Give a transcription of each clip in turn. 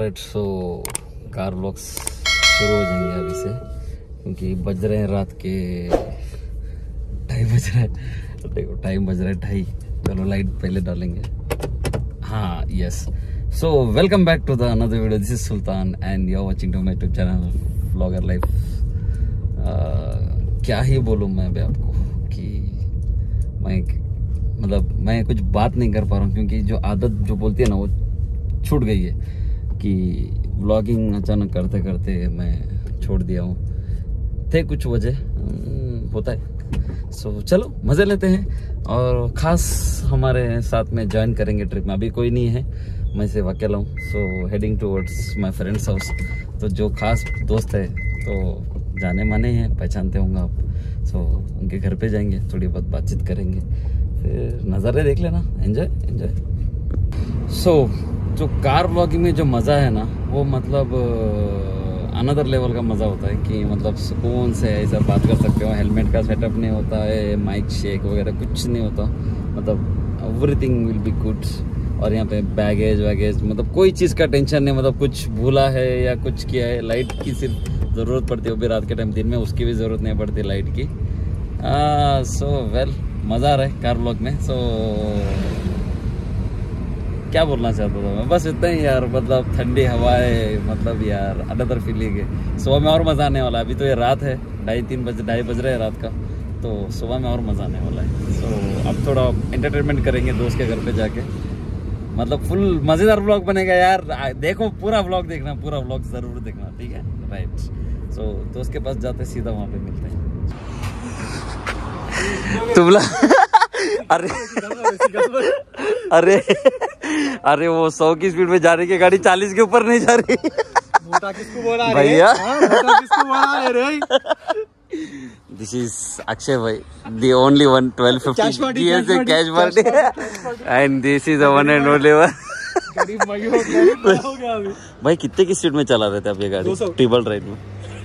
Alright, so car vlogs शुरू हो जाएंगे अभी से, क्योंकि बज रहे हैं रात के 2:30 बज रहे हैं। देखो टाइम बज रहा है 2:30। चलो लाइट पहले डालेंगे। हाँ yes, so welcome back to the another video. This is Sultan and you are watching to my YouTube channel vlogger life. क्या ही बोलूँ मैं भी आपको कि मैं कुछ बात नहीं कर पा रहा हूँ, क्योंकि जो आदत जो बोलती है ना वो छूट गई है कि व्लॉगिंग अचानक करते करते मैं छोड़ दिया हूँ। थे कुछ वजह होता है। सो चलो मज़े लेते हैं, और ख़ास हमारे साथ में ज्वाइन करेंगे ट्रिप में। अभी कोई नहीं है, मैं सिर्फ अकेला हूँ। So heading towards my friends house. तो जो खास दोस्त है तो जाने माने हैं, पहचानते होंगे आप। सो उनके घर पे जाएंगे, थोड़ी बहुत बातचीत करेंगे, फिर नज़ारे देख लेना। Enjoy enjoy. सो जो कार व्लॉगिंग में जो मज़ा है ना, वो मतलब अनदर लेवल का मज़ा होता है कि मतलब सुकून से ऐसा बात कर सकते हो। हेलमेट का सेटअप नहीं होता है, माइक शेक वगैरह कुछ नहीं होता, मतलब एवरीथिंग विल बी गुड। और यहाँ पे बैगेज वैगेज मतलब कोई चीज़ का टेंशन नहीं, मतलब कुछ भूला है या कुछ किया है। लाइट की सिर्फ ज़रूरत पड़ती है, वो भी रात के टाइम। दिन में उसकी भी ज़रूरत नहीं पड़ती लाइट की। सो वेल, मज़ा आ रहा है कार व्लॉग में। सो क्या बोलना चाहता था मैं, बस इतना ही यार। मतलब ठंडी हवाएं, मतलब यार अनदर फीलिंग है। सुबह में और मज़ा आने वाला है। अभी तो ये रात है, 2:30 बज रहे हैं रात का, तो सुबह में और मज़ा आने वाला है। सो अब थोड़ा एंटरटेनमेंट करेंगे दोस्त के घर पे जाके। मतलब फुल मज़ेदार व्लॉग बनेगा यार। देखो पूरा व्लॉग देखना, पूरा व्लॉग ज़रूर देखना, ठीक है? राइट। सो दोस्त के पास जाते सीधा वहाँ पे मिलते हैं। तुमला अरे अरे अरे वो 100 की स्पीड में जा रही है गाड़ी, 40 के ऊपर नहीं जा रही। मोटा किसको बोला भैया? मोटा किसको बोला रे? दिस इज अक्षय भाई, the only one 1250 cash party, and this is the one and only one. भाई कितने की स्पीड में चला रहे थे आप ये गाड़ी? ट्रिपल राइड में।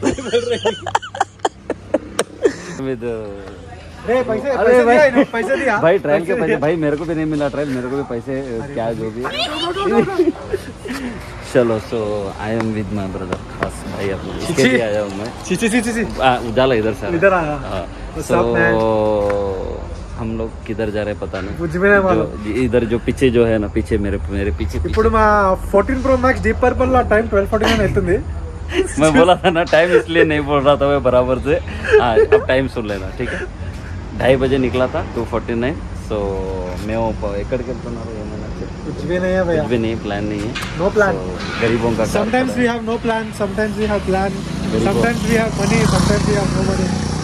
पैसे दिया भाई, ट्रायल के पैसे भाई मेरे को भी नहीं मिला। ट्रायल मेरे को भी पैसे क्या जो भी। चलो, so I am with my brother, खास भाई अपने, इसके लिए आया हूँ मैं। उजाला इधर से इधर आया। सो हम लोग किधर जा रहे हैं पता नहीं। इधर जो पीछे जो है ना, पीछे मेरे पीछे ఇప్పుడు మా 14 Pro Max डीप पर्पल ला टाइम 12:49 అవుతుంది। मैं बोला था ना टाइम, इसलिए नहीं बोल रहा था मैं बराबर से। हाँ अब टाइम सुन लेना, ठीक है? 2:30 बजे निकला था, 2:49। सो मैं एकड़ के कुछ भी नहीं है भैया, कुछ भी नहीं, प्लान नहीं है। No plan. गरीबों का sometimes we have no plan, sometimes we have plan, sometimes we have money, sometimes we have no money.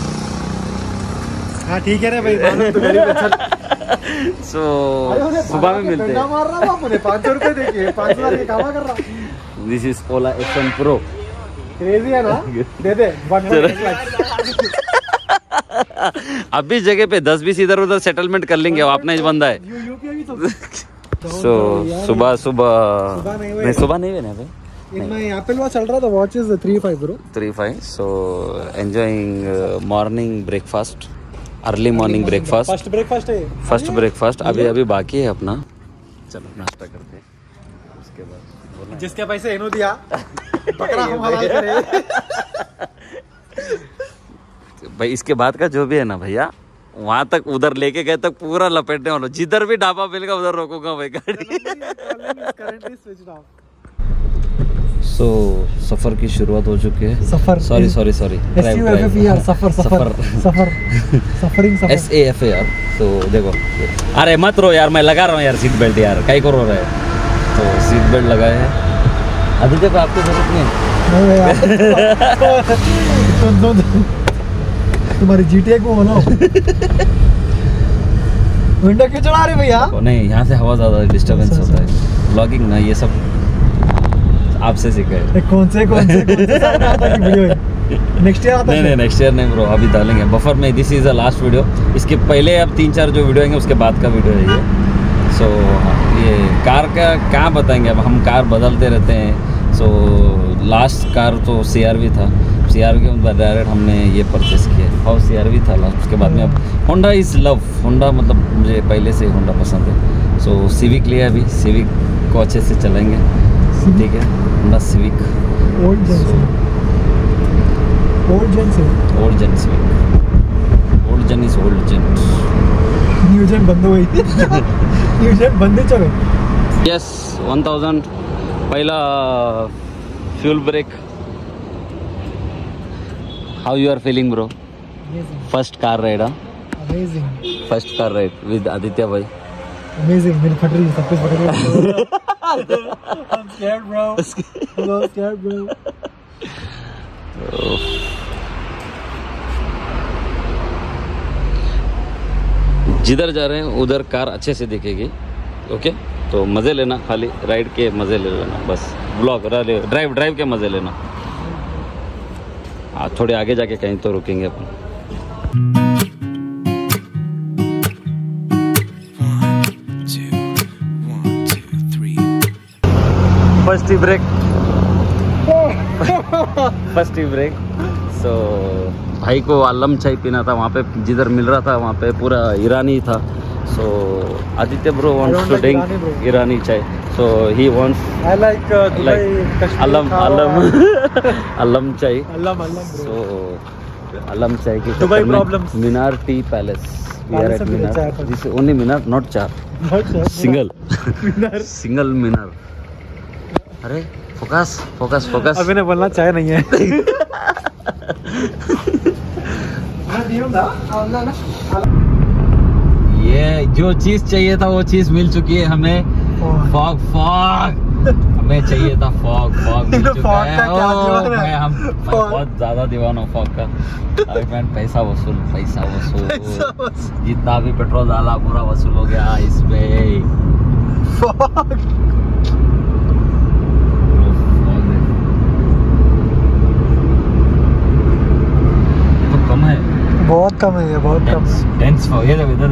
हाँ ठीक है रे भाई, मालूम तो गरीब है, चल। सो सुबह में मिलते हैं। मार रहा हूँ 500 रुपए देखिए, 5,000 की कामा कर रहा। This is Ola action pro. Crazy है ना? दे दे 1 लाख। अभी जगह पे 10-20 इधर उधर सेटलमेंट कर लेंगे, अपना ही बंदा है। सो सुबह नहीं है ना भाई। एप्पल वॉच चल रहा था, watch is 3.5 bro, 3.5। So enjoying morning breakfast, early morning breakfast. First breakfast अभी बाकी है अपना। चलो नाश्ता करते हैं, उसके बाद जिसके पैसे इन्हों दिया बकरा हम हलाल करें। भाई इसके बाद का जो भी है ना भैया, वहाँ तक उधर लेके गए तक पूरा लपेटने वाला। जिधर भी ढाबा मिलेगा उधर रोकूंगा भाई गाड़ी। सो सफर की शुरुआत हो चुकी है। सफर, सॉरी सफर SAFAR। तो देखो, अरे मत रो यार, मैं लगा रहा हूँ यार सीट बेल्ट यार, कहीं को रो रहा है? तो सीट बेल्ट लगाए हैं। आदित्य को आपको जरूरत नहीं है। तुम्हारी GTA को होना विंडो क्यों चला रहे भैया? नहीं, यहाँ से हवा ज़्यादा डिस्टर्बेंस होता है। व्लॉगिंग ना ये सब आपसे सीखा है। कौन से नेक्स्ट ईयर आता है? नहीं नेक्स्ट ईयर नहीं ब्रो, अभी डालेंगे बफर में। This is the last video. इसके पहले अब 3-4 जो वीडियो आएंगे उसके बाद का वीडियो है ये। सो ये कार का क्या बताएंगे, अब हम कार बदलते रहते हैं। सो लास्ट कार तो CR-V था। CR-V के बाद डायरेक्ट हमने ये परचेस किया, और CR-V था लास्ट। उसके बाद में अब होंडा इज़ लव। होंडा मतलब मुझे पहले से होंडा पसंद है। सो सिविक लिया, अभी सिविक को अच्छे से चलाएंगे। ठीक है, Honda Civic old gen Civic old gen Civic old gen is old gen new gen बंद हो गई न्यू जेन बंद चलो यस 1000 पहला fuel break how you are feeling bro first car ride amazing first car ride with Aditya भाई amazing मेरी फट रही है सब कुछ फट रहा है I'm scared bro I'm scared bro जिधर जा रहे हैं उधर कार अच्छे से दिखेगी ओके तो मज़े लेना खाली राइड के मज़े ले लेना बस ब्लॉग ड्राइव के मज़े लेना थोड़े आगे जाके कहीं तो रुकेंगे अपन फर्स्ट ही ब्रेक सो भाई को आलम चाय पीना था वहाँ पे जिधर मिल रहा था वहाँ पे पूरा ईरानी था so Aditya bro wants to drink Irani chai so he wants I like Alam chai so Alam chai की Dubai problems Minar tea palace we are at Minar this only Minar not Char single Minar अरे फोकस अभी ने बोलना चाय नहीं है ये जो चीज चाहिए था वो चीज मिल चुकी है हमें फॉग हमें चाहिए था फॉग मिल चुका है हम बहुत ज्यादा दीवाना हूँ फॉग का अभी मैंने पैसा वसूल जितना भी पेट्रोल डाला पूरा वसूल हो गया इसमें बहुत कम है ये बहुत कम डेंस ये इधर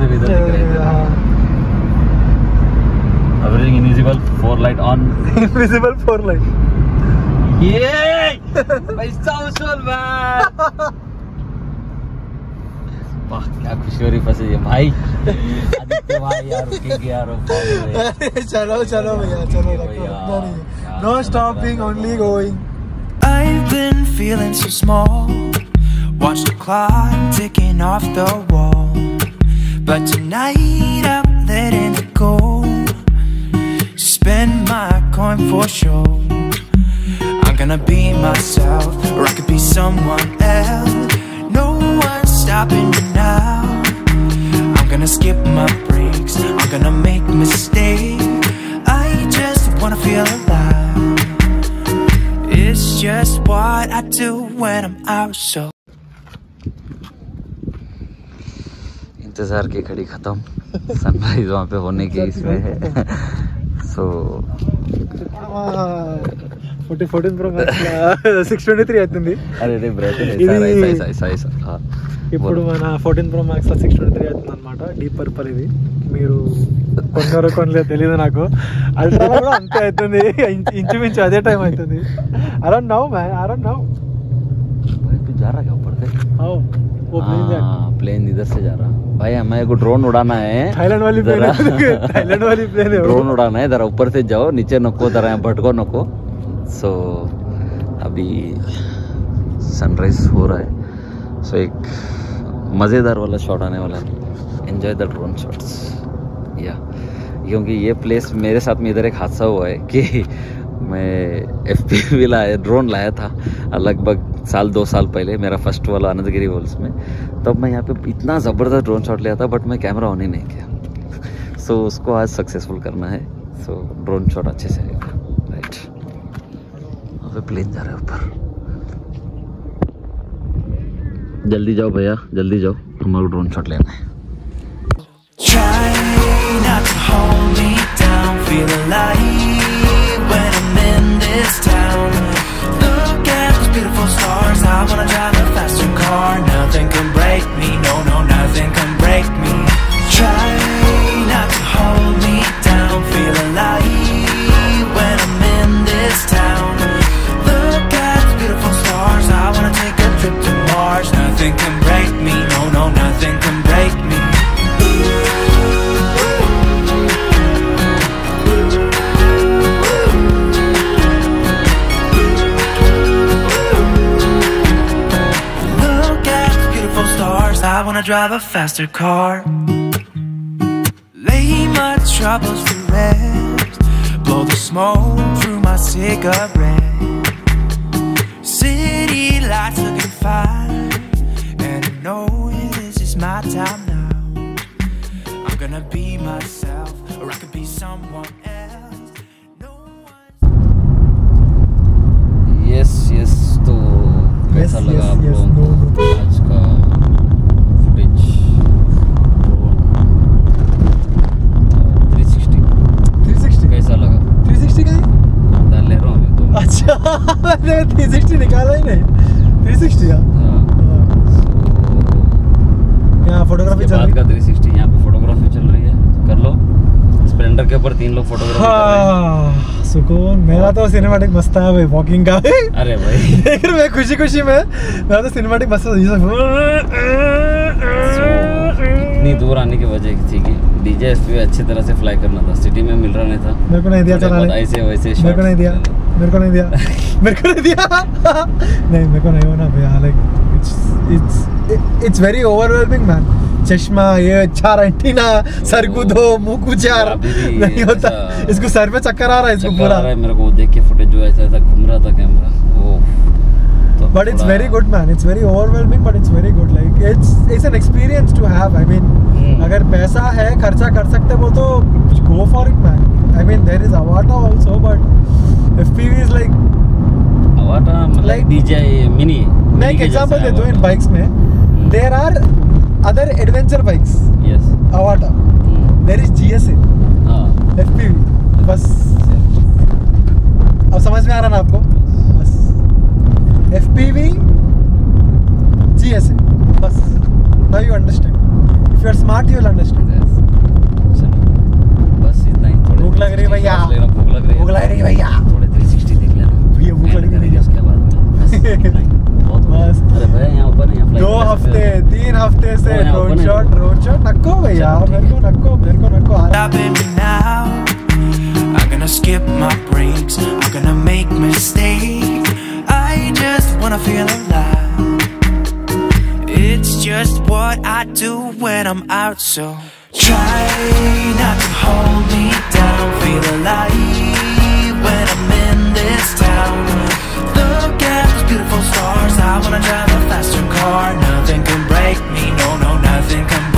everything invisible 4 light on invisible 4 light ये पैसा वसूल मैन वाह क्या खुशी हो रही फंसी है भाई आदित्य भाई यार रुकेंगे यार चलो भैया चलो no stopping only going I've been feeling so small watch the clock ticking off the wall but tonight I'm letting it go spend my coin for sure I'm gonna be myself or I could be someone else no one's stopping me now I'm gonna skip my breaks I'm gonna make mistakes I just wanna feel alive it's just what I do when I'm out so इंतजार की घड़ी खत्म sunrise वहाँ पे होने की इसमें है सो 14 Pro Max 623 అవుతుంది అరే బ్రైట్ ఇప్పుడు మన 14 Pro Max 623 అవుతుంది అనమాట డీప్ పర్పల్ ఇది మీరు కొన్నారో కొనలేదు తెలియదు నాకు అల్ట్రా కూడా అంతే అవుతుంది ఇంచుమించు అదే టైం అవుతుంది I don't know man I don't know जा रहा क्या ऊपर से वो प्लेन इधर से जा रहा भाई हमें को ड्रोन उड़ाना है थाईलैंड वाली प्लेन है ड्रोन उड़ाना है जरा ऊपर से जाओ नीचे नको जरा भटको नको सो अभी सनराइज हो रहा है सो एक मज़ेदार वाला शॉट आने वाला है एंजॉय द ड्रोन शॉट्स या क्योंकि ये प्लेस मेरे साथ में इधर एक हादसा हुआ है कि मैं FPV ड्रोन लाया था लगभग 1-2 साल पहले मेरा फर्स्ट वाला आनंदगिरी वॉल्स में तब मैं यहाँ पे इतना ज़बरदस्त ड्रोन शॉट लिया था बट मैं कैमरा ऑन ही नहीं किया सो उसको आज सक्सेसफुल करना है सो ड्रोन शॉट अच्छे से आएगा राइट वहाँ पे प्लेन जा रहा है ऊपर जल्दी जाओ भैया जल्दी जाओ हमारा ड्रोन शॉट लेना है try not to hold me down feel alive when I'm in this town look at those beautiful stars I wanna drive a faster car nothing can break me no nothing can break me try not to hold me down feel alive when I'm in this town look at those beautiful stars I wanna take a trip to Mars nothing can break me no nothing can break me wanna drive a faster car. Lay my troubles to rest, blow the smoke through my cigarette. City lights looking fine, and I know this is my time now. I'm gonna be myself, or I could be someone else. No one's... yes तो कैसा लगा आप लोगों को आज का footage 360 कैसा लगा? 360 का है? डाल ले रहा हूँ मैं तो। अच्छा मैंने 360 निकाला ही नहीं। 360 का यहाँ फोटोग्राफी चल रही बाद का 360 यहाँ पे फोटोग्राफी चल रही है, कर लो। स्प्लेंडर के ऊपर 3 लोग फोटोग्राफी कर रहे हैं। सुकून। मेरा तो सिनेमैटिक मस्त है भाई, वॉकिंग का। अरे भाई देख रहे मैं खुशी खुशी में, मेरा तो सिनेमैटिक मस्त है। इतनी दूर आने की वजह थी कि डीजे एसपी अच्छी तरह से फ्लाई करना था, सिटी में मिल रहा नहीं था। मेरे को नहीं दिया चलाने, ऐसे वैसे मेरे को नहीं दिया, मेरे को नहीं दिया, मेरे को नहीं दिया। नहीं मेरे को नहीं होना भैया, like it's very overwhelming man. चश्मा, ये अच्छा रेटिना, सर को दो, मुंह को चार, नहीं होता। इसको सर पे चक्कर आ रहा है, इसको पूरा। मेरे को देख के फुटेज जो ऐसा ऐसा घूम रहा था कैमरा वो। But it's very good man, it's very overwhelming but it's very good, like it's an experience to have. I mean अगर पैसा है, खर्चा कर सकते हो तो go for it man. I mean there is Avata also, but FPV is like Avata like DJI mini। मैं एक एग्जांपल देता हूँ इन बाइक्स में। There are other adventure bikes, yes, Avata, there is GSA, FPV, बस अब समझ में आ रहा ना आपको? बस FPV, GSA, बस। Now you understand. If you are smart, you will understand. बस इतना ही। भूख लग रही है भैया, भूख लग रही है, भूख लग रही है भैया। थोड़े 360 देख लेना भैया, भूख लग रही है भैया। उसके बाद में बस। अरे भैया यहाँ ऊपर यहाँ 2 हफ्ते 3 हफ्ते से ड्रोन शॉट नको भैया, मेरे को नको Stopping me now. I'm gonna skip my breaks. I'm gonna make mistakes. I just wanna feel alive. It's just what I do when I'm out, so try not to hold me down. Feel alive when I'm in this town. Look at those beautiful stars. I wanna drive a faster car. Nothing can break me. No, nothing can